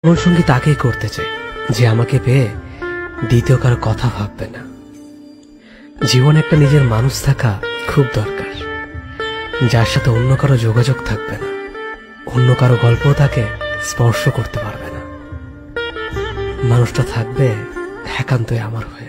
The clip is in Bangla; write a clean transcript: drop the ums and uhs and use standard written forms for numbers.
জীবনসঙ্গী তাকেই করতে চাই যে আমাকে পেয়ে দ্বিতীয় কারো কথা ভাববে না। জীবনে একটা নিজের মানুষ থাকা খুব দরকার, যার সাথে অন্য কারো যোগাযোগ থাকবে না, অন্য কারো গল্প তাকে স্পর্শ করতে পারবে না। মানুষটা থাকবে একান্তই আমার হয়ে।